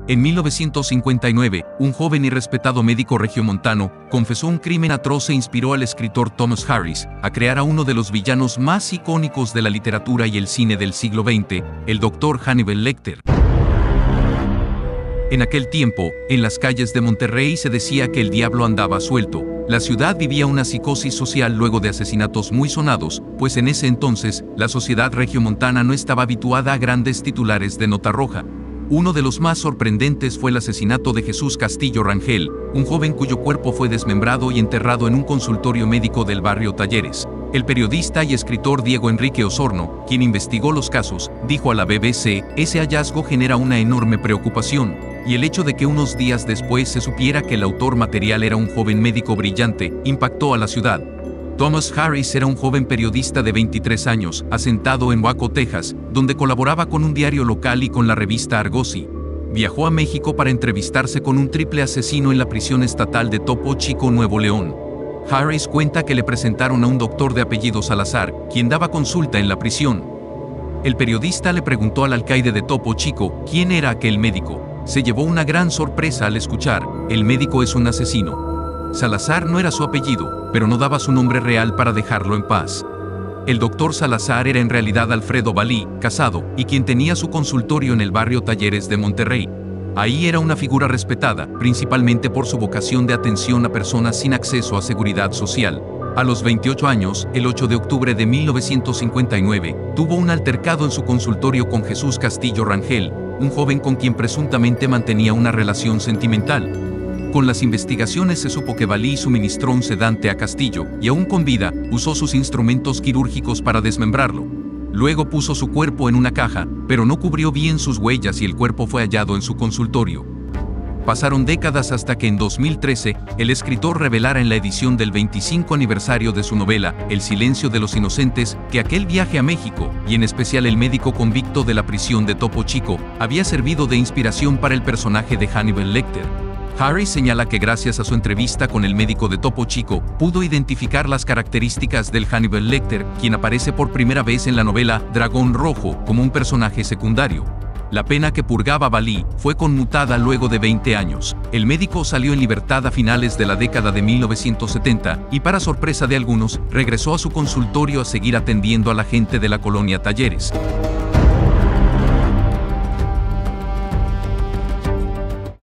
En 1959, un joven y respetado médico regiomontano confesó un crimen atroz e inspiró al escritor Thomas Harris a crear a uno de los villanos más icónicos de la literatura y el cine del siglo XX, el Dr. Hannibal Lecter. En aquel tiempo, en las calles de Monterrey se decía que el diablo andaba suelto. La ciudad vivía una psicosis social luego de asesinatos muy sonados, pues en ese entonces, la sociedad regiomontana no estaba habituada a grandes titulares de nota roja. Uno de los más sorprendentes fue el asesinato de Jesús Castillo Rangel, un joven cuyo cuerpo fue desmembrado y enterrado en un consultorio médico del barrio Talleres. El periodista y escritor Diego Enrique Osorno, quien investigó los casos, dijo a la BBC, ese hallazgo genera una enorme preocupación, y el hecho de que unos días después se supiera que el autor material era un joven médico brillante, impactó a la ciudad. Thomas Harris era un joven periodista de 23 años, asentado en Waco, Texas, donde colaboraba con un diario local y con la revista Argosy. Viajó a México para entrevistarse con un triple asesino en la prisión estatal de Topo Chico, Nuevo León. Harris cuenta que le presentaron a un doctor de apellido Salazar, quien daba consulta en la prisión. El periodista le preguntó al alcaide de Topo Chico quién era aquel médico. Se llevó una gran sorpresa al escuchar, el médico es un asesino. Salazar no era su apellido, pero no daba su nombre real para dejarlo en paz. El doctor Salazar era en realidad Alfredo Balí, casado, y quien tenía su consultorio en el barrio Talleres de Monterrey. Ahí era una figura respetada, principalmente por su vocación de atención a personas sin acceso a seguridad social. A los 28 años, el 8 de octubre de 1959, tuvo un altercado en su consultorio con Jesús Castillo Rangel, un joven con quien presuntamente mantenía una relación sentimental. Con las investigaciones se supo que Balí suministró un sedante a Castillo y aún con vida, usó sus instrumentos quirúrgicos para desmembrarlo. Luego puso su cuerpo en una caja, pero no cubrió bien sus huellas y el cuerpo fue hallado en su consultorio. Pasaron décadas hasta que en 2013, el escritor revelara en la edición del 25 aniversario de su novela, El silencio de los inocentes, que aquel viaje a México, y en especial el médico convicto de la prisión de Topo Chico, había servido de inspiración para el personaje de Hannibal Lecter. Harris señala que gracias a su entrevista con el médico de Topo Chico, pudo identificar las características del Hannibal Lecter, quien aparece por primera vez en la novela Dragón Rojo como un personaje secundario. La pena que purgaba Balí fue conmutada luego de 20 años. El médico salió en libertad a finales de la década de 1970 y, para sorpresa de algunos, regresó a su consultorio a seguir atendiendo a la gente de la colonia Talleres.